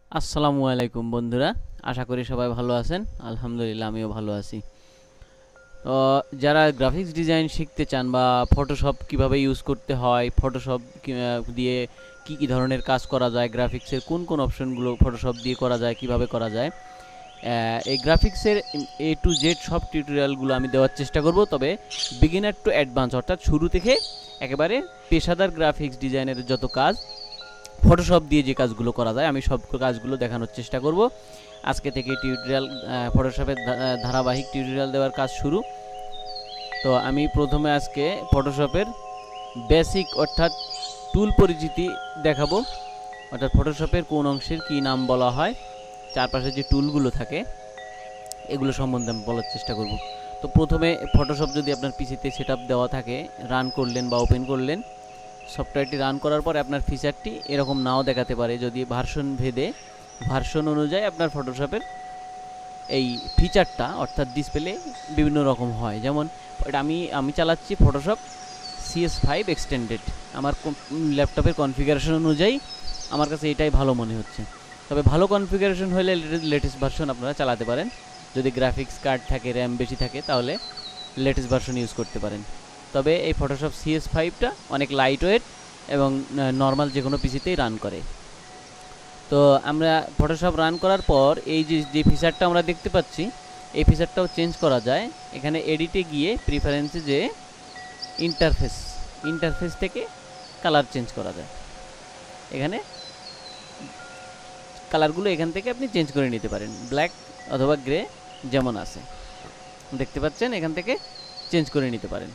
আসসালামু আলাইকুম বন্ধুরা, আশা করি সবাই ভালো আছেন। আলহামদুলিল্লাহ আমিও ভালো আছি। তো যারা গ্রাফিক্স ডিজাইন শিখতে চান বা ফটোশপ কিভাবে ইউজ করতে হয়, ফটোশপ দিয়ে কি কি ধরনের কাজ করা যায়, গ্রাফিক্সের কোন কোন অপশনগুলো ফটোশপ দিয়ে করা যায়, কিভাবে করা যায়, এই গ্রাফিক্সের A to Z সব টিউটোরিয়ালগুলো আমি দেওয়ার চেষ্টা করব। তবে বিগিনার টু অ্যাডভান্স অর্থাৎ শুরু থেকে একেবারে পেশাদার গ্রাফিক্স ডিজাইনের যত কাজ ফটোশপ দিয়ে যে কাজগুলো করা যায় আমি সব কাজগুলো দেখানোর চেষ্টা করব। আজকে থেকে টিউটোরিয়াল ফটোশপের ধারাবাহিক টিউটোরিয়াল দেওয়ার কাজ শুরু। তো আমি প্রথমে আজকে ফটোশপের বেসিক অর্থাৎ টুল পরিচিতি দেখাবো, অর্থাৎ ফটোশপের কোন অংশের কী নাম বলা হয়, চারপাশে যে টুলগুলো থাকে এগুলো সম্বন্ধে আমি বলার চেষ্টা করব। তো প্রথমে ফটোশপ যদি আপনার পিসিতে সেটআপ দেওয়া থাকে, রান করলেন বা ওপেন করলেন, সফটওয়্যারটি রান করার পরে আপনার ফিচারটি এরকম নাও দেখাতে পারে, যদি ভার্সন ভেদে ভার্সন অনুযায়ী আপনার ফটোশপের এই ফিচারটা অর্থাৎ ডিসপ্লে বিভিন্ন রকম হয়। যেমন এটা আমি চালাচ্ছি ফটোশপ CS5 এক্সটেন্ডেড, আমার ল্যাপটপের কনফিগারেশন অনুযায়ী আমার কাছে এটাই ভালো মনে হচ্ছে। তবে ভালো কনফিগারেশন হলে লেটেস্ট ভার্সন আপনারা চালাতে পারেন। যদি গ্রাফিক্স কার্ড থাকে, র্যাম বেশি থাকে, তাহলে লেটেস্ট ভার্সন ইউজ করতে পারেন। তবে এই ফটোশপ CS5টা অনেক লাইট ওয়েট এবং নর্মাল যে কোনো পিসিতেই রান করে। তো আমরা ফটোশপ রান করার পর এই যে ফিচারটা আমরা দেখতে পাচ্ছি, এই ফিচারটাও চেঞ্জ করা যায়। এখানে এডিটে গিয়ে প্রিফারেন্সে যে ইন্টারফেস থেকে কালার চেঞ্জ করা যায়। এখানে কালারগুলো এখান থেকে আপনি চেঞ্জ করে নিতে পারেন, ব্ল্যাক অথবা গ্রে যেমন আছে দেখতে পাচ্ছেন, এখান থেকে চেঞ্জ করে নিতে পারেন।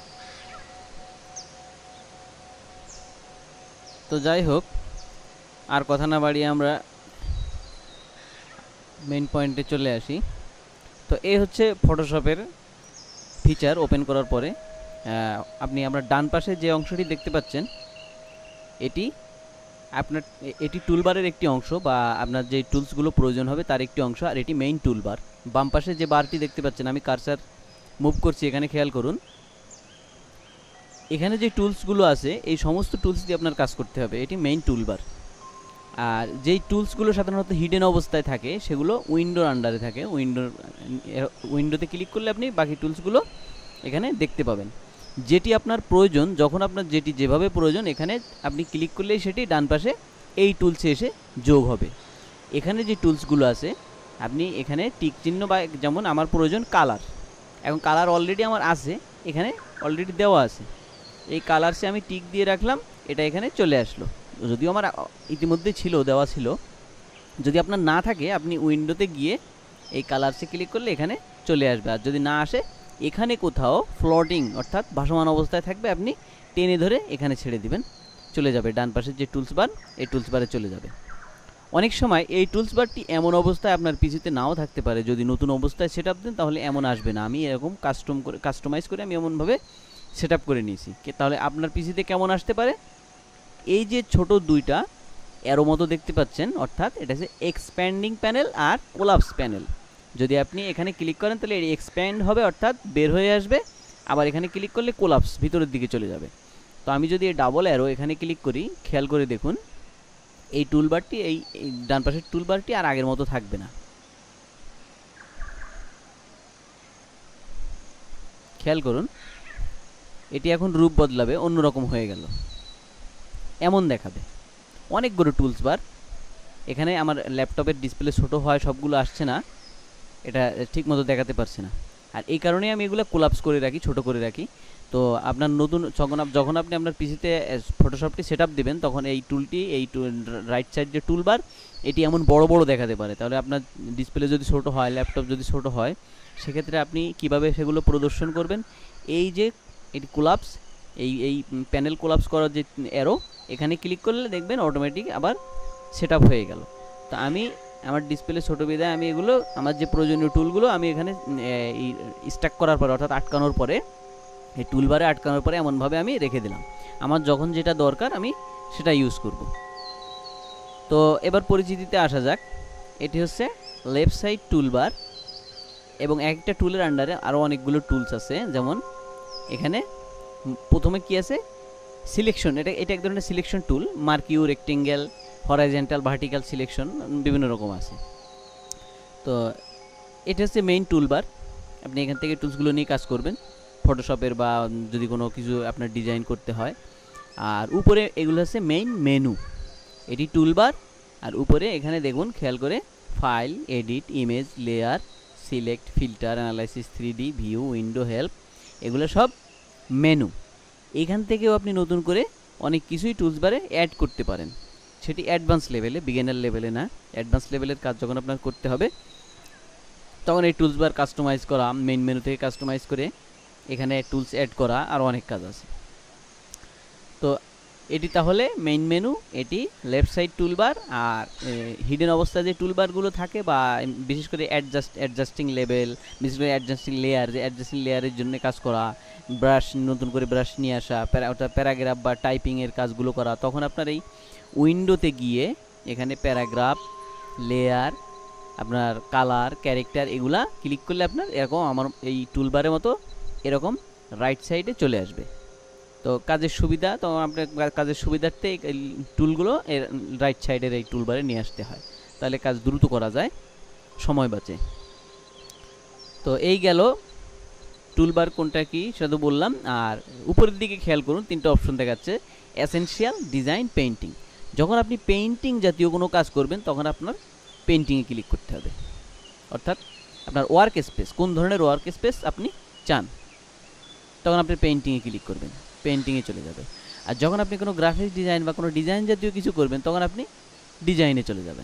তো যাই হোক, আর কথা না বাড়িয়ে আমরা মেইন পয়েন্টে চলে আসি। তো এই হচ্ছে ফটোশপের ফিচার ওপেন করার পরে আমরা ডান পাশে যে অংশটি দেখতে পাচ্ছেন এটি আপনার এটি টুলবারের একটি অংশ বা আপনার যে টুলসগুলো প্রয়োজন হবে তার একটি অংশ, আর এটি মেইন টুলবার। বাম পাশে যে বারটি দেখতে পাচ্ছেন, আমি কার্সার মুভ করছি, এখানে খেয়াল করুন, এখানে যে টুলসগুলো আছে এই সমস্ত টুলস দিয়ে আপনার কাজ করতে হবে, এটি মেইন টুলবার। আর যেই টুলসগুলো সাধারণত হিডেন অবস্থায় থাকে সেগুলো উইন্ডোর আন্ডারে থাকে। উইন্ডোতে ক্লিক করলে আপনি বাকি টুলসগুলো এখানে দেখতে পাবেন। যেটি আপনার প্রয়োজন, যখন আপনার যেটি যেভাবে প্রয়োজন এখানে আপনি ক্লিক করলেই সেটি ডান পাশে এই টুলসে এসে যোগ হবে। এখানে যে টুলসগুলো আছে আপনি এখানে টিক চিহ্ন বা যেমন আমার প্রয়োজন কালার, এখন কালার অলরেডি আমার আছে, এখানে অলরেডি দেওয়া আছে, এই কালারসে আমি টিক দিয়ে রাখলাম, এটা এখানে চলে আসলো। যদিও আমার ইতিমধ্যে ছিল, দেওয়া ছিল। যদি আপনার না থাকে আপনি উইন্ডোতে গিয়ে এই কালারসে ক্লিক করলে এখানে চলে আসবে। আর যদি না আসে, এখানে কোথাও ফ্লোটিং অর্থাৎ ভাসমান অবস্থায় থাকবে, আপনি টেনে ধরে এখানে ছেড়ে দিবেন, চলে যাবে ডান পাশের যে টুলস বার, এই টুলস বারে চলে যাবে। অনেক সময় এই টুলস বারটি এমন অবস্থায় আপনার পিসিতে নাও থাকতে পারে, যদি নতুন অবস্থায় সেট আপ দেন তাহলে এমন আসবে না। আমি এরকম কাস্টমাইজ করে আমি এমনভাবে সেট আপ করে নিয়েছি। তাহলে আপনার পিসিতে কেমন আসতে পারে, এই যে ছোট দুইটা অ্যারো মতো দেখতে পাচ্ছেন, অর্থাৎ এটা হচ্ছে এক্সপ্যান্ডিং প্যানেল আর কোলাপস প্যানেল। যদি আপনি এখানে ক্লিক করেন তাহলে এটি এক্সপ্যান্ড হবে অর্থাৎ বের হয়ে আসবে, আবার এখানে ক্লিক করলে কোলাপস ভিতরের দিকে চলে যাবে। তো আমি যদি এই ডাবল অ্যারো এখানে ক্লিক করি, খেয়াল করে দেখুন এই টুলবারটি, এই ডান পাশের টুলবারটি আর আগের মতো থাকবে না। খেয়াল করুন, এটি এখন রূপ বদলাবে, অন্যরকম হয়ে গেল, এমন দেখাবে। অনেকগুলো টুলস বার, এখানে আমার ল্যাপটপের ডিসপ্লে ছোটো হয়, সবগুলো আসছে না, এটা ঠিক মতো দেখাতে পারছে না। আর এই কারণেই আমি এগুলো কোলাপস করে রাখি, ছোট করে রাখি। তো আপনার নতুন যখন আপনি আপনার পিসিতে ফটোশপটি সেট আপ দেবেন, তখন এই টুলটি, এই রাইট সাইড যে টুলবার, এটি এমন বড় বড় দেখাতে পারে। তাহলে আপনার ডিসপ্লে যদি ছোট হয়, ল্যাপটপ যদি ছোট হয়, সেক্ষেত্রে আপনি কিভাবে সেগুলো প্রদর্শন করবেন, এই যে এটি কোলাপস, এই প্যানেল কোলাপস করার যে অ্যারো, এখানে ক্লিক করলে দেখবেন অটোমেটিক আবার সেট আপ হয়ে গেল। তো আমি আমার ডিসপ্লে ছোটো বিধায় আমি এগুলো আমার যে প্রয়োজনীয় টুলগুলো আমি এখানে স্ট্যাক করার পরে অর্থাৎ আটকানোর পরে, এই টুলবারে আটকানোর পরে এমনভাবে আমি রেখে দিলাম, আমার যখন যেটা দরকার আমি সেটা ইউজ করব। তো এবার পরিচিতিতে আসা যাক। এটি হচ্ছে লেফট সাইড টুলবার, এবং একটা টুলের আন্ডারে আরও অনেকগুলো টুলস আছে। যেমন এখানে প্রথমে কি আছে, সিলেকশন, এটা এক ধরনের selection tool, marquee, rectangle, horizontal vertical selection বিভিন্ন রকম আছে। তো এটা হচ্ছে মেইন টুলবার, আপনি এখান থেকে টুলসগুলো নিয়ে কাজ করবেন ফটোশপের বা যদি কোনো কিছু আপনার ডিজাইন করতে হয়। আর উপরে এগুলো হচ্ছে মেইন মেনু, এটি টুলবার। আর উপরে এখানে দেখুন খেয়াল করে file, edit, image, layer, select, filter, analysis, 3D, view, window, help, এগুলো সব মেনু। এখান থেকেও আপনি নতুন করে অনেক কিছুই টুলসবারে অ্যাড করতে পারেন, সেটি অ্যাডভান্স লেভেলে, বিগিনার লেভেলে না। অ্যাডভান্স লেভেলের কাজ যখন আপনার করতে হবে তখন এই টুলসবার কাস্টমাইজ করা, মেইন মেনু থেকে কাস্টমাইজ করে এখানে টুলস অ্যাড করা, আর অনেক কাজ আছে। তো এটি তাহলে মেইন মেনু, এটি লেফট সাইড টুলবার। আর হিডেন অবস্থায় যে টুলবারগুলো থাকে বা বিশেষ করে অ্যাডজাস্টিং লেভেল, বিশেষ করে অ্যাডজাস্টিং লেয়ার, যে অ্যাডজাস্টিং লেয়ারের জন্য কাজ করা, ব্রাশ, নতুন করে ব্রাশ নিয়ে আসা, প্যারাগ্রাফ বা টাইপিংয়ের কাজগুলো করা, তখন আপনার এই উইন্ডোতে গিয়ে এখানে প্যারাগ্রাফ, লেয়ার, আপনার কালার, ক্যারেক্টার, এগুলা ক্লিক করলে আপনার এরকম আমার এই টুলবারের মতো এরকম রাইট সাইডে চলে আসবে। তো কাজের সুবিধা, তো আপনার কাজের সুবিধার্থে এই টুলগুলো এর রাইট সাইডের এই টুলবারে নিয়ে আসতে হয়, তাহলে কাজ দ্রুত করা যায়, সময় বাঁচে। তো এই গেল টুলবার কোনটা কি সেটা তো বললাম। আর উপরের দিকে খেয়াল করুন, তিনটা অপশন দেখাচ্ছে, এসেনশিয়াল, ডিজাইন, পেইন্টিং। যখন আপনি পেইন্টিং জাতীয় কোনো কাজ করবেন তখন আপনার পেইন্টিংয়ে ক্লিক করতে হবে, অর্থাৎ আপনার ওয়ার্ক স্পেস, কোন ধরনের ওয়ার্ক স্পেস আপনি চান, তখন আপনি পেইন্টিংয়ে ক্লিক করবেন, পেইন্টিংয়ে চলে যাবে। আর যখন আপনি কোনো গ্রাফিক্স ডিজাইন বা কোনো ডিজাইন জাতীয় কিছু করবেন তখন আপনি ডিজাইনে চলে যাবেন,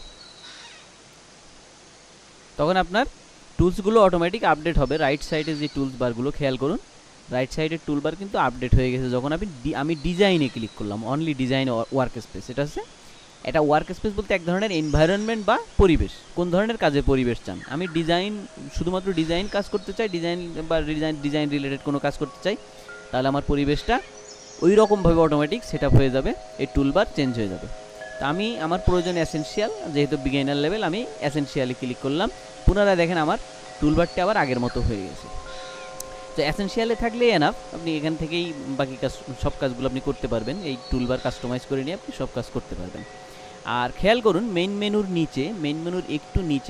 তখন আপনার টুলসগুলো অটোমেটিক আপডেট হবে। রাইট সাইডে যে টুলস বারগুলো খেয়াল করুন, রাইট সাইডের টুলবার কিন্তু আপডেট হয়ে গেছে যখন আমি ডিজাইনে ক্লিক করলাম, অনলি ডিজাইন ওয়ার্ক স্পেস। এটা হচ্ছে, এটা ওয়ার্ক স্পেস বলতে এক ধরনের এনভায়রনমেন্ট বা পরিবেশ, কোন ধরনের কাজের পরিবেশ চান। আমি ডিজাইন, শুধুমাত্র ডিজাইন কাজ করতে চাই, ডিজাইন বা ডিজাইন রিলেটেড কোনো কাজ করতে চাই, তাহলে আমার পরিবেশটা ওই রকমভাবে অটোমেটিক সেট আপ হয়ে যাবে, এই টুলবার চেঞ্জ হয়ে যাবে। তো আমি আমার প্রয়োজন এসেনশিয়াল, যেহেতু বিগিনার লেভেল, আমি এসেনশিয়ালে ক্লিক করলাম, পুনরায় দেখেন আমার টুলবারটি আবার আগের মতো হয়ে গেছে। তো এসেনশিয়ালে থাকলেই এনাফ, আপনি এখান থেকেই বাকি কাজ, সব কাজগুলো আপনি করতে পারবেন, এই টুলবার কাস্টমাইজ করে নিয়ে আপনি সব কাজ করতে পারবেন। আর খেয়াল করুন মেইন মেনুর নিচে, মেইন মেনুর একটু নিচে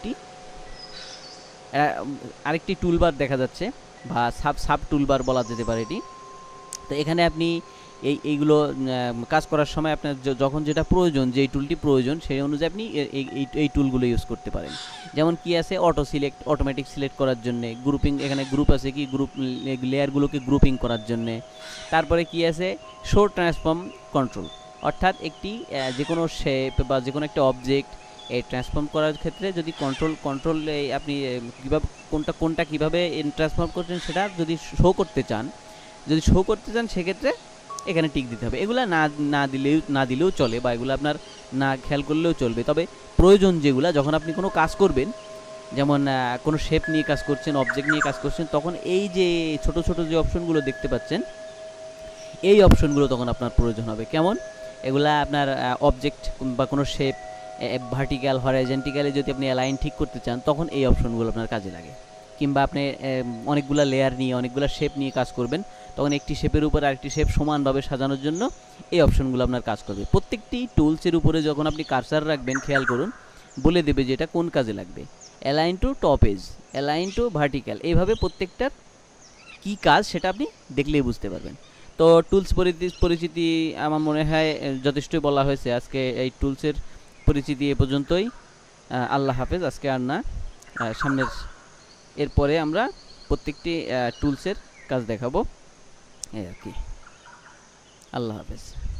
আরেকটি টুলবার দেখা যাচ্ছে, বা সাব টুলবার বলা যেতে পারে এটি। তো এখানে আপনি এইগুলো কাজ করার সময় আপনার যখন যেটা প্রয়োজন, যেই টুলটি প্রয়োজন সেই অনুযায়ী আপনি এই টুলগুলো ইউজ করতে পারেন। যেমন কি আছে, অটো সিলেক্ট, অটোমেটিক সিলেক্ট করার জন্যে, গ্রুপিং, এখানে গ্রুপ আছে কি, গ্রুপ লেয়ারগুলোকে গ্রুপিং করার জন্যে। তারপরে কি আছে, শো ট্রান্সফর্ম কন্ট্রোল, অর্থাৎ একটি যে কোনো শেপ বা যে কোনো একটা অবজেক্ট এই ট্রান্সফর্ম করার ক্ষেত্রে যদি কন্ট্রোল আপনি কীভাবে কোনটা কীভাবে ট্রান্সফর্ম করছেন সেটা যদি শো করতে চান, সেক্ষেত্রে এখানে টিক দিতে হবে। এগুলা না দিলেও চলে, বা এগুলো আপনার না খেয়াল করলেও চলবে। তবে প্রয়োজন যেগুলা, যখন আপনি কোনো কাজ করবেন, যেমন কোনো শেপ নিয়ে কাজ করছেন, অবজেক্ট নিয়ে কাজ করছেন, তখন এই যে ছোট ছোট যে অপশনগুলো দেখতে পাচ্ছেন, এই অপশনগুলো তখন আপনার প্রয়োজন হবে। কেমন, এগুলা আপনার অবজেক্ট বা কোনো শেপ ভার্টিক্যাল, হরাইজন্টালে যদি আপনি অ্যালাইন ঠিক করতে চান তখন এই অপশনগুলো আপনার কাজে লাগে। কিংবা আপনি অনেকগুলো লেয়ার নিয়ে, অনেকগুলো শেপ নিয়ে কাজ করবেন, তখন একটি শেপের উপর আরেকটি শেপ সমানভাবে সাজানোর জন্য এই অপশনগুলো আপনার কাজ করবে। প্রত্যেকটি টুলসের উপরে যখন আপনি কার্সার রাখবেন, খেয়াল করুন বলে দেবে যে এটা কোন কাজে লাগবে। Align to top edge, align to vertical, এইভাবে প্রত্যেকটার কী কাজ সেটা আপনি দেখলেই বুঝতে পারবেন। তো টুলস পরিচিতি আমার মনে হয় যথেষ্টই বলা হয়েছে। আজকে এই টুলসের পরিচিতি এ পর্যন্তই। আল্লাহ হাফেজ, আজকে আর না, সামনের এরপরে আমরা প্রত্যেকটি টুলসের কাজ দেখাবো, এই আর কি। আল্লাহ হাফেজ।